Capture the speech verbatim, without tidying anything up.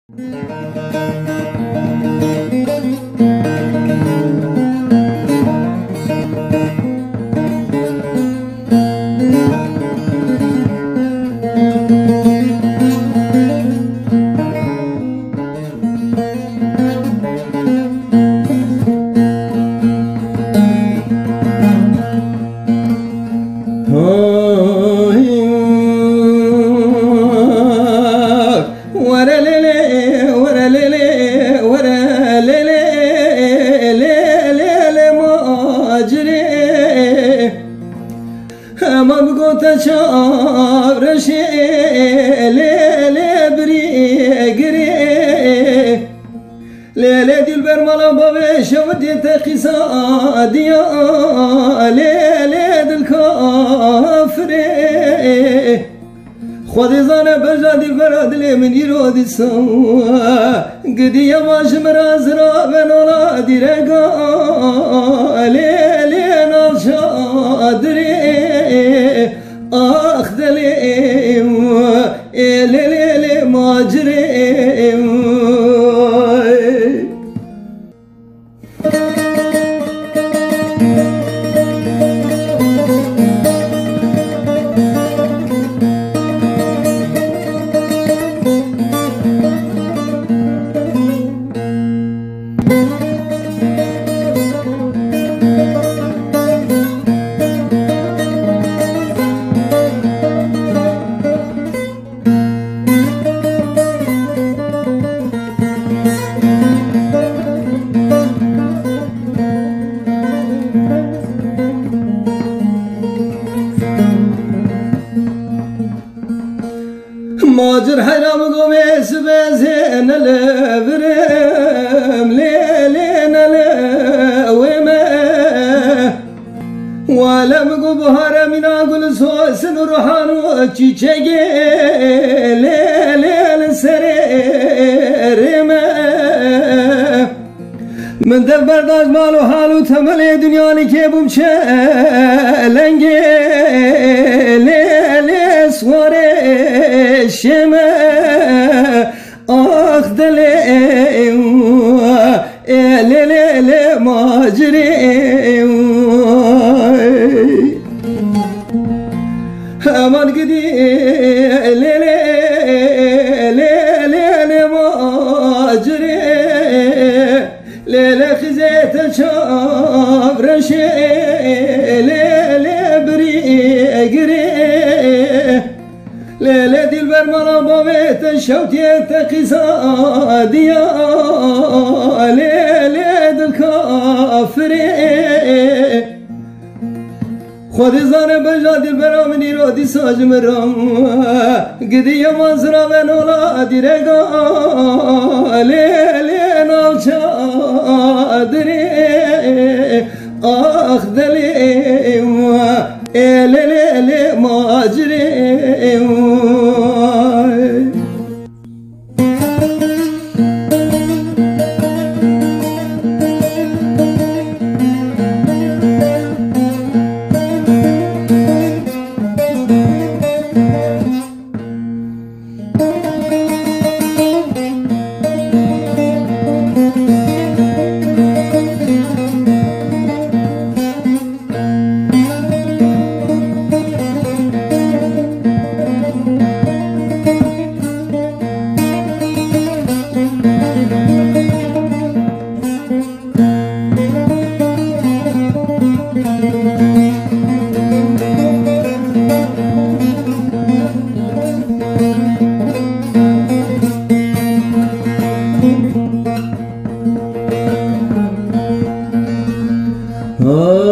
ليلة دلبر مالا بابي شودي تقيسا ديا ليلة دالكافري خودي زانا بجا دلبر دلي من يرودي سوا قدي يواش مرازرا بنولا ديرقا ليلة نالشا دري آخ دلي ليلة ماجري ماجر حرام قوميس بزين الابرم ليلين الوما ولم قبهر من اقول سوس نروحان وچيچگي ليلين سريرما من دل برداشت مالو حالو تمل دنیانی که بوم چلنگی لیلی سواره شمه آخ دلی لیلی ماجری امان گدی لیلی لیلی ماجری ليلة خزيت شاب رشي ليلة بريقري ليلة دي البرمرة بابيت الشوتي تقصاديا ليلة دي الكافري خودي زانه بجادي البرامني رودي ساج مرام قدي يمازرا من اولادي رقا ليلي نالشا دري اخ دلي ليلي ماجري Oh